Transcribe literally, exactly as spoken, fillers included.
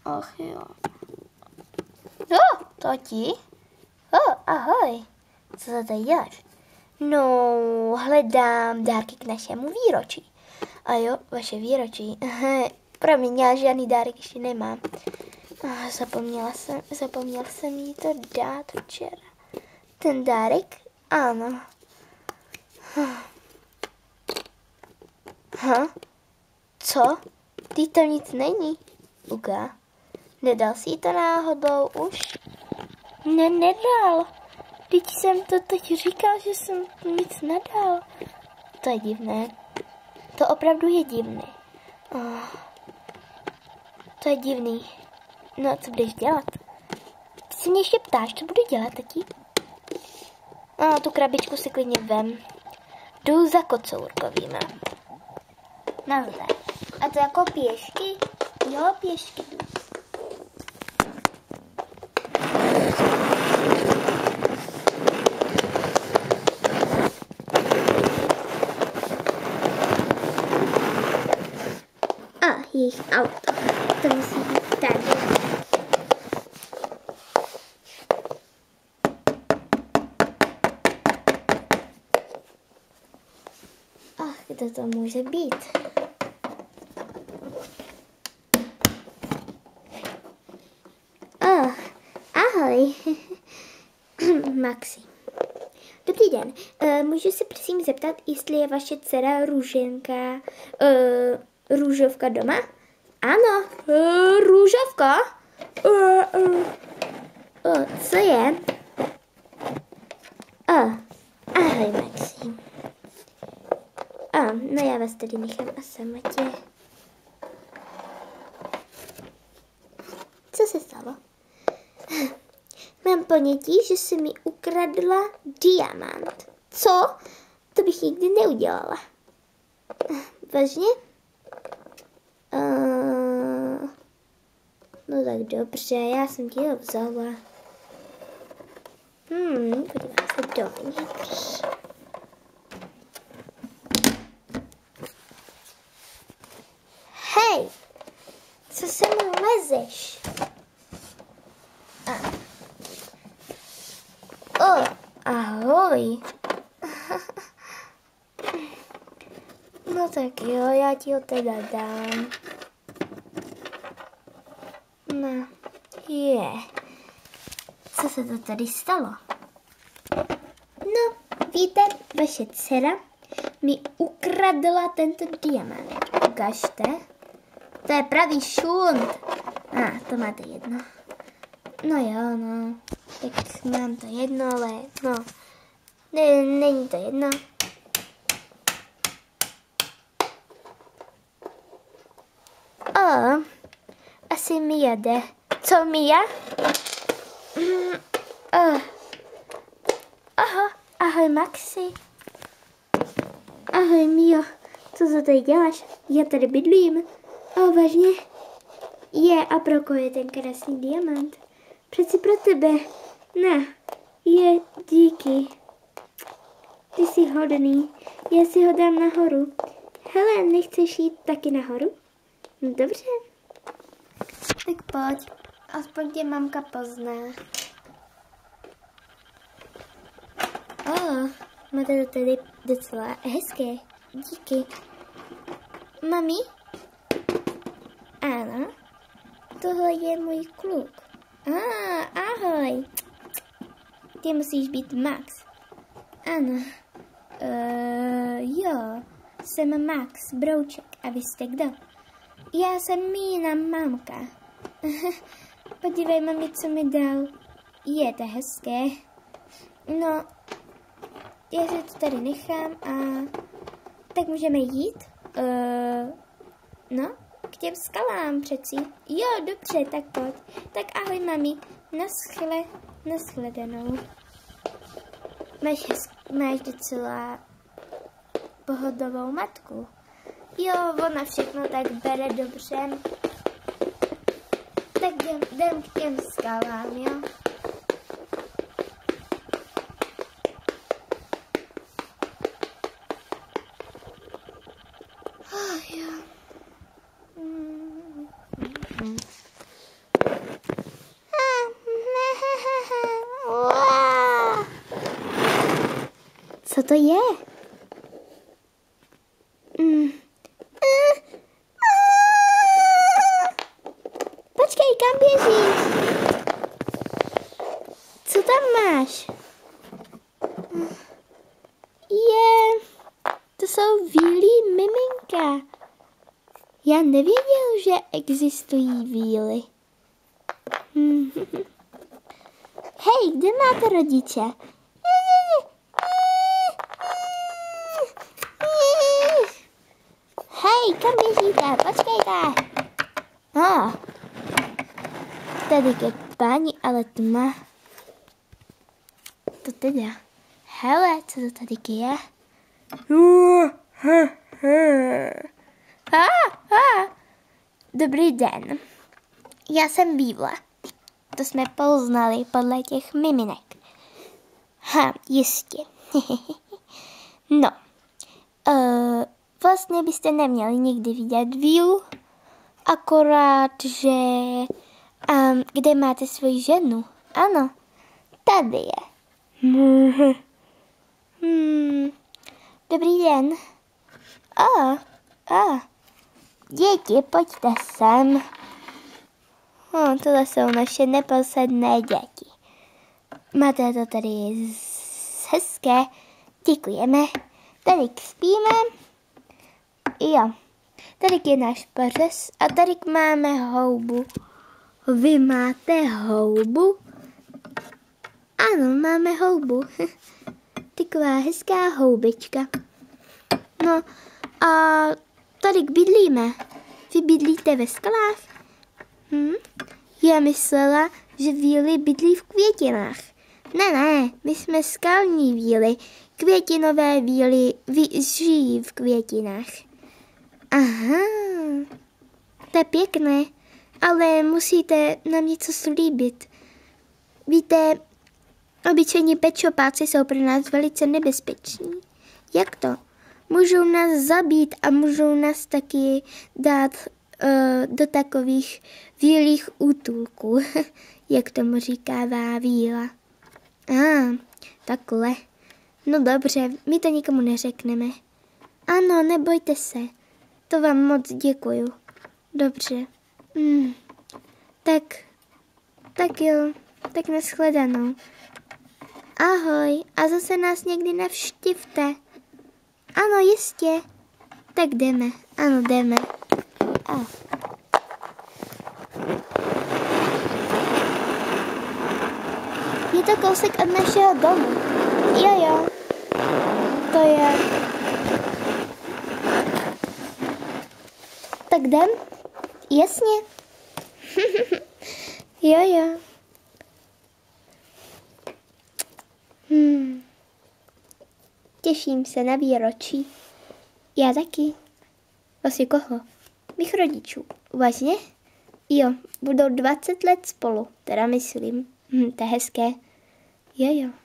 Ach jo. Jo, tati. Oh, ahoj. Co to tady děláš? No, hledám dárky k našemu výročí. A jo, vaše výročí. Promiň, já žádný dárek ještě nemám. Oh, zapomněla jsem, zapomněla jsem jí to dát včera. Ten dárek? Ano. Ha? Co? Ty tam nic není. Uka. Nedal jsi to náhodou už? Ne, nedal. Teď jsem to teď říkal, že jsem nic nedal. To je divné. To opravdu je divné. Oh. To je divný. No, co budeš dělat? Ty se mě ještě ptáš, co budu dělat, tati? No, tu krabičku si klidně vem. Jdu za kocourkovýma. Nazdar. A to jako pěšky? Jo, pěšky jdu. A, jejich auto. To musí být tady. Ach, kdo to může být? Oh, ahoj. Maxi. Dobrý den. Uh, můžu se prosím zeptat, jestli je vaše dcera Růženka, uh, Růžovka doma? Ano, uh, Růžovka. Uh, uh. Uh, co je? Uh, ahoj, Maxi. Uh, no já vás tady nechám a samotě. Co se stalo? Mám ponětí, že jsi mi ukradla diamant. Co? To bych nikdy neudělala. Vážně? Uh, no tak dobře, já jsem ti ho vzala. Hmm, podívám se dovnitř. Hej, co se mu lezeš? A. Oh, ahoj. No tak jo, já ti ho teda dám. No, je. Co se to tady stalo? No, víte, vaše dcera mi ukradla tento diamant. Ukažte. To je pravý šunt. A, ah, to máte jedno. No jo, no. Tak mám to jedno, ale no. Ne, není to jedno. O, asi Mia jde. Co, Mia? Mm, oh. Aha, ahoj Maxi. Ahoj Mio, co za tady děláš? Já tady bydlím. O, vážně? Je, a pro koho je ten krásný diamant? Přeci pro tebe. Ne, je, díky. Ty jsi hodný. Já si ho dám nahoru. Hele, nechceš jít taky nahoru? No dobře. Tak pojď. Aspoň tě mamka pozná. O, máte to tady docela hezké. Díky. Mami? Ano. Tohle je můj kluk. Ah, ahoj. Ty musíš být Max. Ano. Uh, jo, jsem Max Brouček. A vy jste kdo? Já jsem Mína mamka. Podívej, mami, co mi dal. Je to hezké. No, já se to tady nechám a tak můžeme jít? Uh, no, k těm skalám přeci. Jo, dobře, tak pojď. Tak ahoj, mami. Naschle, nashledanou. Máš, máš docela pohodovou matku. Jo, ona všechno tak bere dobře. Tak jdem, jdem k těm skalám, jo. Oh, jo. Mm, mm, mm. to je? Mm. Počkej, kam běžíš? Co tam máš? Je, to jsou víly miminka. Já nevěděl, že existují víly. Hej, kde máte rodiče? Hej, kam běžíte? Počkejte. Oh. Tady ke páni, ale tma. To teda. Hele, co to tady je? Ah, ah. Dobrý den. Já jsem Bíbla. To jsme poznali podle těch miminek. Ha, jistě. No. Uh, vlastně byste neměli nikdy vidět vílu. Akorát, že... Um, kde máte svoji ženu? Ano, tady je. Hmm. Dobrý den. A, a. Děti, pojďte sem. Oh, tohle jsou naše neposedné děti. Máte to tady hezké. Děkujeme. Tady spíme. Jo. Tady je náš pařez a tady máme houbu. Vy máte houbu? Ano, máme houbu. Taková hezká houbička. No a tady bydlíme. Vy bydlíte ve skalách? Hm? Já myslela, že víly bydlí v květinách. Ne, ne, my jsme skalní víly. Květinové víly žijí v květinách. Aha, to je pěkné, ale musíte nám něco slíbit. Víte, obyčejní pečopáci jsou pro nás velice nebezpeční. Jak to? Můžou nás zabít a můžou nás taky dát uh, do takových vílých útulků, jak tomu říkává víla. A, ah, takhle. No dobře, my to nikomu neřekneme. Ano, nebojte se. To vám moc děkuju. Dobře. Hmm. Tak, tak jo, tak nashledanou. Ahoj, a zase nás někdy navštivte. Ano, jistě. Tak jdeme, ano, jdeme. A. Je to kousek od našeho domu. Jo, jo. To je... Tak jdem? Jasně. Jo, jo. Hmm. Těším se na výročí. Já taky. Vlastně koho? Mých rodičů. Vážně? Jo, budou dvacet let spolu, teda myslím. Hm, to je hezké. Jo, jo.